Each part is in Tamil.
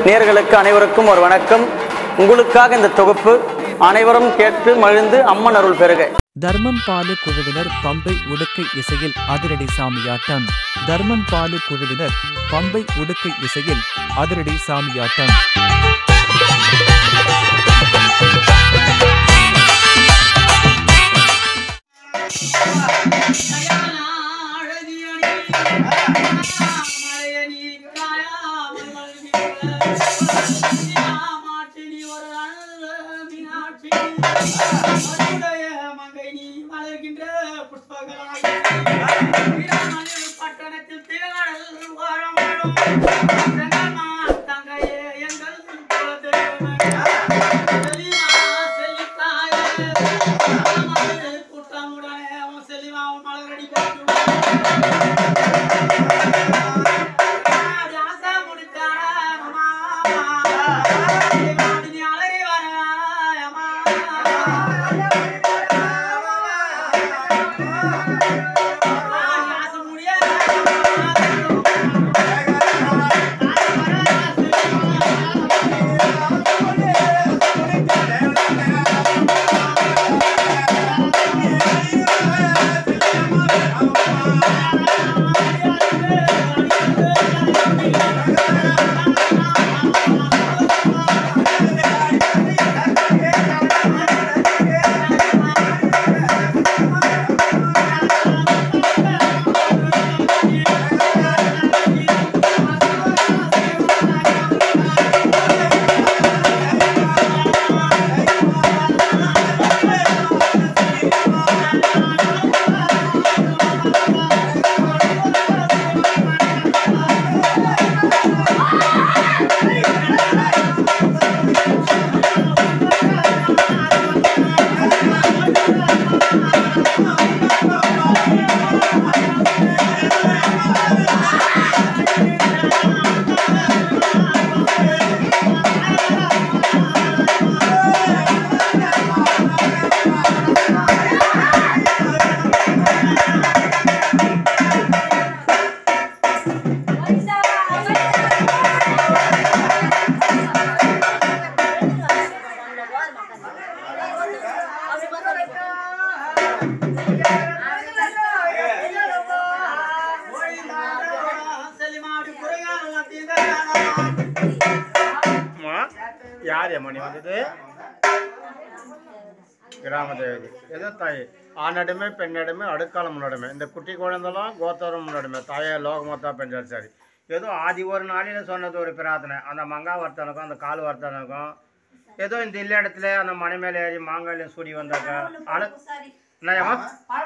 நேயர்களுக்கு அனைவருக்கும் ஒரு வணக்கம். உங்களுக்காக இந்த தொகுப்பு. அனைவரும் கேட்டு மகிழ்ந்து அம்மன் அருள் பெறுக. தர்மன் பாலு குழுவினர் பம்பை உடுக்கை இசையில் அதிரடி சாமியாட்டம். தர்மன் பாலு குழுவினர் பம்பை உடுக்கை இசையில் அதிரடி சாமியாட்டம். கிராமதேவதி ஏதோ தாய் ஆணடமே பெண்ணடமே அடுக்காலம் முன்னடமே இந்த குட்டி குழந்தெல்லாம் கோத்தரம் முன்னடமே தாயை லோகமொத்தா பெஞ்சார். சரி, ஏதோ ஆதி ஒரு நாளில் சொன்னது ஒரு பிரார்த்தனை. அந்த மங்கா வர்த்தனுக்கும் அந்த கால் வர்த்தனுக்கும் ஏதோ இந்த இல்ல இடத்துல அந்த மனை மேலே ஏறி மாங்காயிலையும் சூடி வந்தாக்கா என்னம்மா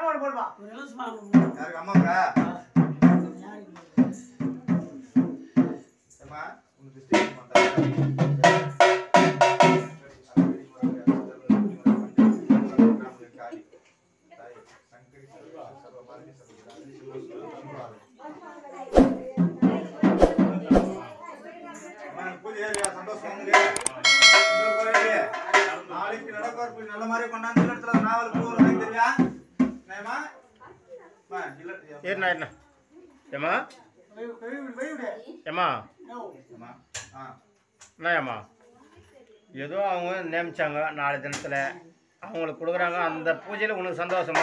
ஏதோ அவங்க நியமிச்சாங்க 4 தினத்தில் அவங்களுக்கு கொடுக்குறாங்க. அந்த பூஜையில் உனக்கு சந்தோஷமா?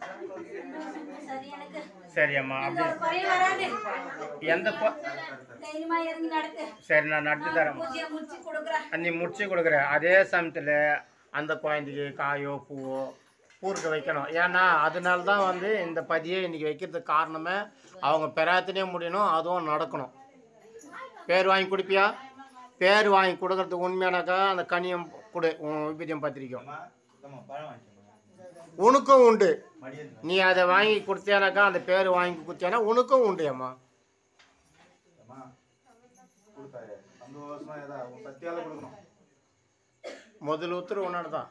சரி அம்மா, அப்படி எந்த சரி நான் நடத்தி தரேன். நீ முடிச்சு கொடுக்குற அதே சமயத்தில் அந்த குழந்தைக்கு காயோ பூவோ பூர்க்க வைக்கணும். ஏன்னா அதனால தான் வந்து இந்த பதியை இன்றைக்கி வைக்கிறதுக்கு காரணமே அவங்க பெறாத்தினே முடியணும், அதுவும் நடக்கணும். பேர் வாங்கி கொடுப்பியா? பேர் வாங்கி கொடுக்கறதுக்கு உண்மையானாக்கா அந்த கனியம் கொடு, விபதியம் பத்திரிக்கும் உனக்கும் உண்டு. நீ அதை வாங்கி கொடுத்தியானாக்கா அந்த பேர் வாங்கி கொடுத்தியானா உனக்கும் உண்டு. அம்மா முதல் உத்தரவு உன்னோட தான்.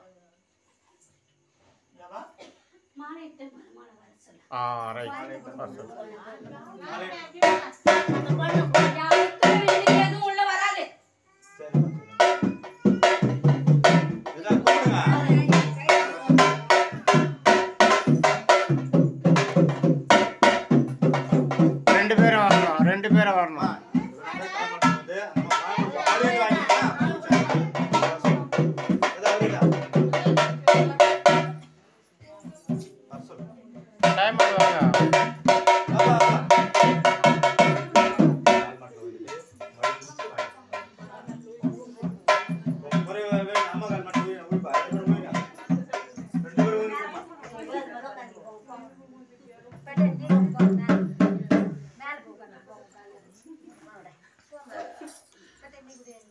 ரெண்டு பேரும் வரணும்.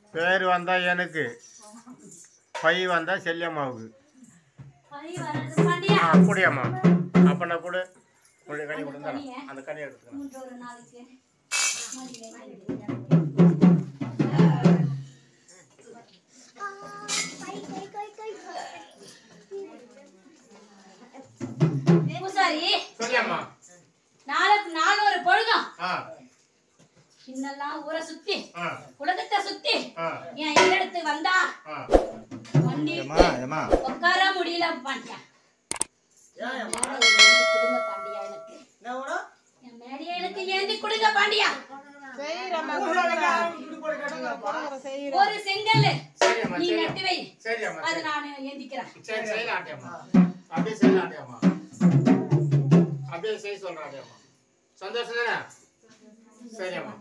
பேர் வந்தா எனக்கு, பை வந்தா செல்லியம்மாவுக்கு. குடியம்மா அப்ப நான் கொடு, கனி கொடுங்க, அந்த கனி எடுத்துக்கலாம். நாலு பொழுதும் இன்னெல்லாம் ஊரை சுத்தி உலகத்தை சுத்தி என் இடத்து வந்தா உட்கார முடியல பாண்டியா. கொடுங்க பாண்டியா, எனக்கு என் மேடியா எனக்கு ஏந்தி கொடுங்க பாண்டியா. ஒரு செங்கல் நீ நட்டு வை, அது நான் ஏந்திக்கிறேன். அப்படியே செய்ய சொல்றேன். சந்தோஷம் தானே? சரிம்மா.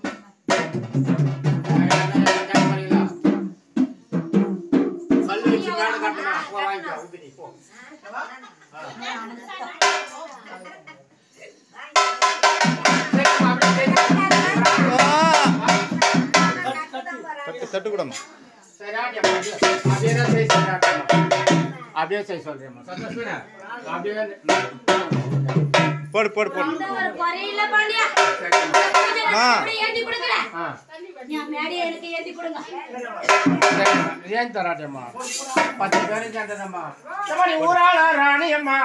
கல் வச்சு மேல கட்டணும். போ வாங்கிக்கோ, ஊத்தி போ. தட்டு கூடமா? சரி ஆட்டியம்மா, அப்படியே தான் செய்ய சொல்றேன். அப்படியே செய்ய சொல்றேன். சந்தோஷம் தானே? அப்படியே போடு போடு போடு. ஒரு குறையில பாண்டியா. ஏந்தி கொடுக்குறேன். என் மேடியா எனக்கு ஏந்தி கொடுங்க. ஏன் தராட்டம்மா? 10 பேரும் சேர்ந்ததம்மா. ஊராள ராணியம்மா.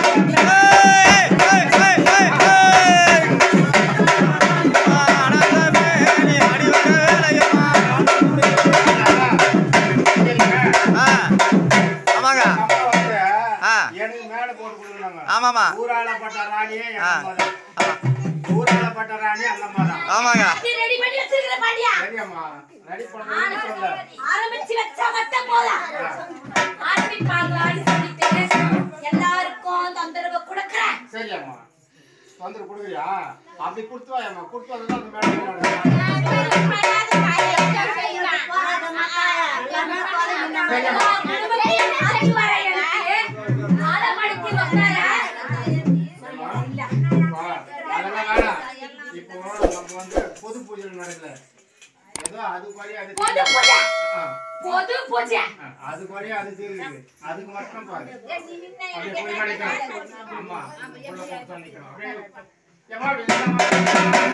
எனக்கு மேல போட்டு கொடுக்கலாங்க. ஆமாமா. ஊராளப்பட்ட ராணியே ஊராளப்பட்ட ராணி அந்தம்மா தான். ஆமாங்க. ரெடி பண்ணி வச்சிருக்கேன் பாண்டியா. சரிம்மா, ரெடி பண்ணி சொல்ல. ஆரம்பிச்சு வச்சா மட்டும் போதும். ஆரம்பிப்பாங்களான்னு சொல்லிட்டு எல்லாருக்கும் தொந்தரவு கொடுக்குறேன். சரிம்மா, தொந்தரவு கொடுக்குறியா? அப்படி கொடுத்து வாயம்மா, கொடுத்து வந்து அந்த மேடம் இப்போ நம்ம வந்து பொது பூஜை நடக்கல, ஏதோ அது படி அது பொது பூஜை அது படி அது தீருது. அதுக்கு மட்டும் பாரு, அப்படியே போய் நினைக்கிறேன். ஆமா, உள்ள போய் நினைக்கிறேன். அப்படியே